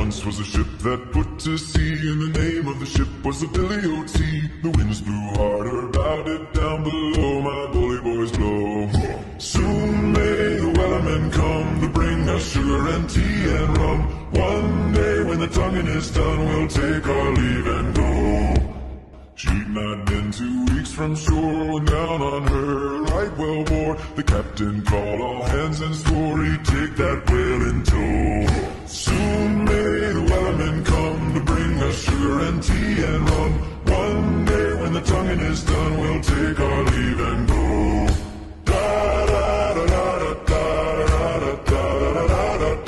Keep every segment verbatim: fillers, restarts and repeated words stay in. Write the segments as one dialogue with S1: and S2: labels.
S1: once was a ship that put to sea, and the name of the ship was the Billy O T. The winds blew harder, bowed it down below, my bully boys blow. Soon may the wellermen come to bring us sugar and tea and rum. One day when the tonguing is done, we'll take our leave and go. She'd not been two weeks from shore when down on her right well bore. The captain called all hands and swore he'd take that whale in tow. Soon may the wellermen come to bring us sugar and tea and rum. One day when the tonguing is done, we'll take our leave and go. Da da da da da da da da da da da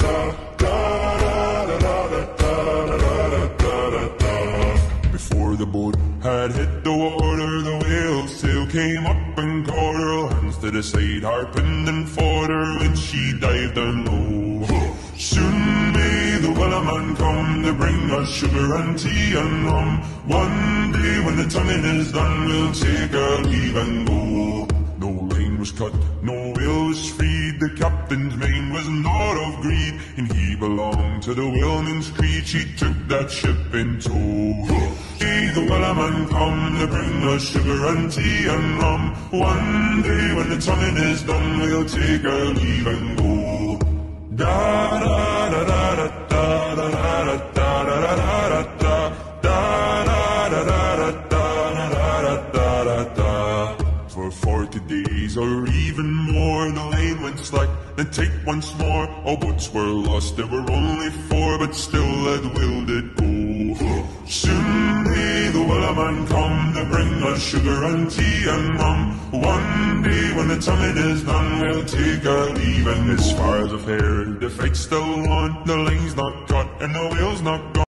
S1: da. Before the boat had hit the water, the whale's tail came up and caught her. Hands to the side, harping and fought her, and she dived down low. Soon may the wellerman come to bring us sugar and tea and rum. One day when the tonguing is done, we'll take our leave and go. No line was cut, no whale was freed. The captain's mane was not of greed, and he belonged to the whaleman's creed. She took that ship in tow. May the wellerman come to bring us sugar and tea and rum. One day when the tonguing is done, we'll take our leave and go. Da da da da da da da da da da da da. For forty days or even more, the lane went slack, then take once more. All boats were lost, there were only four, but still that will did go. Soon may the wellerman come to bring us sugar and tea and rum. One day when the tonguing is done, we'll take our leave and as far as I've heard, the fight's still on. The line's not cut and the whale's not gone.